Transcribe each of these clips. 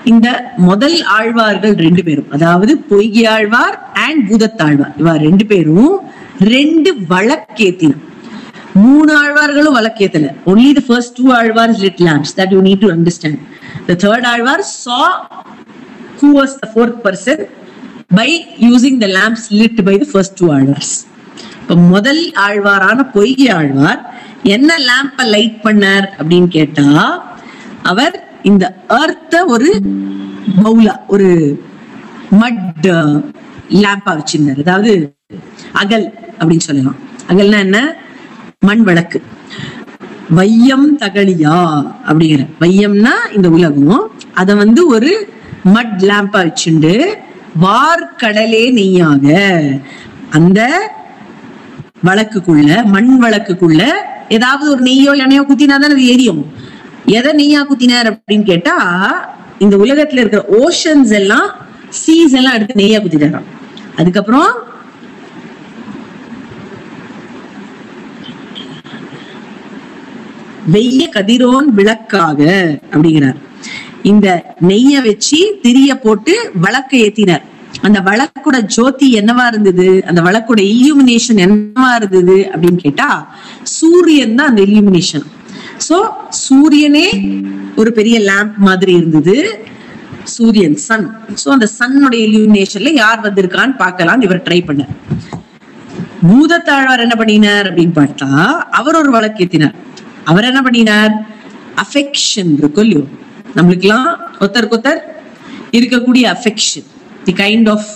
இந்த முதல் ஆழ்வார்கள் ரெண்டு பேரும், அதாவது பொய்கை ஆழ்வார் அண்ட் பூதத்தாழ்வார், இவ ரெண்டு பேரும் ரெண்டு வழக்கேத்தின. மூணு ஆழ்வார்களும் வழக்கேத்தல. only the first two Alvars lit lamps. That you need to understand. The third Alvar saw who was the fourth person by using the lamps lit by the first two Alvars. இப்ப முதல் ஆழ்வாரான பொய்கை ஆழ்வார் என்ன லேம்ப லைட் பண்ணார் அப்படின்னு கேட்டா, அவர் இந்த எர்த்த ஒரு பவுலா, ஒரு மட் லேம்பா வச்சிருந்தார். அதாவது அகல் அப்படின்னு சொல்லலாம். அகல்னா என்ன? மண் விளக்கு. வையம் தகழியா அப்படிங்கிற, வையம்னா இந்த உலகம், அத ஒரு மட் லேம்பா வச்சுண்டு வார்கடலே நெய்யாக அந்த வழக்குக்குள்ள, மண் வழக்குக்குள்ள ஏதாவது ஒரு நெய்யோ எண்ணெயோ குத்தினாதான் அது எரியும். எதை நெய்யா குத்தினார் அப்படின்னு கேட்டா, இந்த உலகத்துல இருக்கிற ஓஷன்ஸ் எல்லாம், சீஸ் எல்லாம் எடுத்து நெய்யா குத்திட்டாராம். அதுக்கப்புறம் வெய்ய கதிரோன் விளக்காக அப்படிங்கிறார். இந்த நெய்ய வச்சு திரிய போட்டு வழக்கை ஏத்தினார். அந்த வழக்கோட ஜோதி என்னவா இருந்தது, அந்த வழக்கோட இல்யூமினேஷன் என்னவா இருந்தது அப்படின்னு கேட்டா, சூரியன் தான் அந்த இல்யூமினேஷன். சோ சூரியனே ஒரு பெரிய லேம்ப் மாதிரி இருந்தது. சூரியன், சன். சோ அந்த சன்னுடைய இல்யூமினேஷன்ல யார் வந்திருக்கான்னு பார்க்கலாம் இவர் ட்ரை பண்ண. பூதத்தாழ்வார் என்ன பண்ணினார் அப்படின்னு பார்த்தா, அவர் ஒரு வழக்கேத்தினார். அவர் என்ன பண்ணினார்? அஃபெக்ஷன் இருக்கும் இல்லையோ, நம்மளுக்கு எல்லாம் ஒருத்தருக்கு ஒருத்தர் இருக்கக்கூடிய affection, the kind of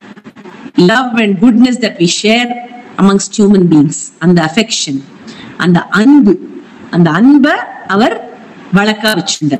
love and goodness that we share amongst human beings, அந்த அஃபெக்ஷன், அந்த அன்பு, அந்த அன்பை அவர் வழக்கா வச்சிருந்தார்.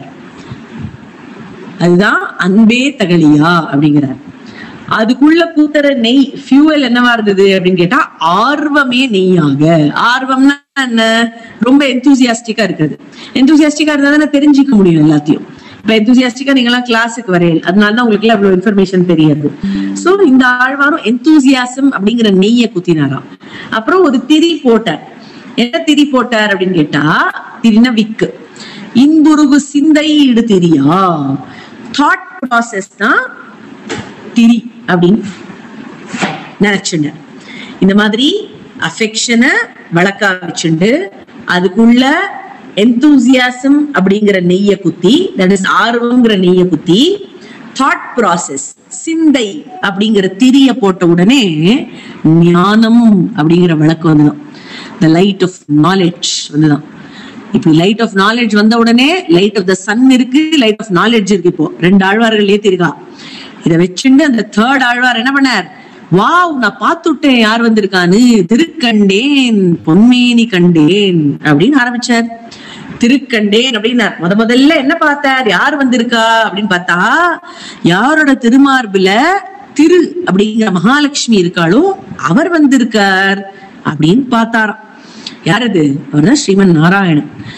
அதுதான் அன்பே தகலியா அப்படிங்கிறார். அதுக்குள்ள கூத்துற நெய் ஃபியூவல் என்னவா இருந்தது அப்படின்னு கேட்டா, ஆர்வமே நெய்யாக. ஆர்வம்னா என்ன? ரொம்ப எந்தூசியாஸ்டிக்கா இருக்குது. எந்தூசியாஸ்டிக்கா இருந்தா தானே தெரிஞ்சுக்க முடியும் எல்லாத்தையும். இப்ப எந்தூசியாஸ்டிக்கா நீங்க எல்லாம் கிளாஸுக்கு வரையல், அதனாலதான் உங்களுக்கு எல்லாம் இவ்வளவு இன்ஃபர்மேஷன் தெரியாது. சோ இந்த ஆழ்வாரும் எந்தூசியாசம் அப்படிங்கிற நெய்ய குத்தினாராம். அப்புறம் ஒரு திரி போட்டார். என்ன திரி போட்டார் அப்படின்னு கேட்டா, திரினா விக்கு. இன்புருகு சிந்தை இடு திரியா, தாட் ப்ராசஸ் தான் திரி அப்படின்னு நினைச்சுங்க. இந்த மாதிரி அஃபெக்ஷனை வழக்கா வச்சுண்டு அதுக்குள்ள எந்தூசியாசம் அப்படிங்கிற நெய்ய குத்தி, தட் இஸ் ஆர்வம்ங்கிற நெய்ய குத்தி, தாட் ப்ராசஸ், சிந்தை அப்படிங்கிற திரிய போட்ட உடனே ஞானம் அப்படிங்கிற வழக்கு வந்துதான். த லைட் ஆஃப் நாலேஜ் வந்துதான். இப்ப லைட் ஆஃப் நாலேஜ் வந்த உடனே லைட் ஆஃப் த சன் இருக்கு, லைட் ஆஃப் நாலேஜ் இருக்கு. இப்போ ரெண்டு ஆழ்வார்கள் ஏத்திருக்கா. இதை வச்சுட்டு அந்த தேர்ட் ஆழ்வார் என்ன பண்ணார்? வாவ், நான் பார்த்துட்டேன் யார் வந்திருக்கான்னு, திருக்கண்டேன் பொன்மேனி கண்டேன் அப்படின்னு ஆரம்பிச்சார். திருக்கண்டேன் அப்படின்னா முதல்ல என்ன பார்த்தார்? யார் வந்திருக்கா அப்படின்னு பார்த்தா, யாரோட திருமார்புல திரு அப்படிங்கிற மகாலட்சுமி இருக்காளோ அவர் வந்திருக்கார் அப்படின்னு பார்த்தாராம். யார் அது? அவர்தான் ஸ்ரீமன் நாராயணன்.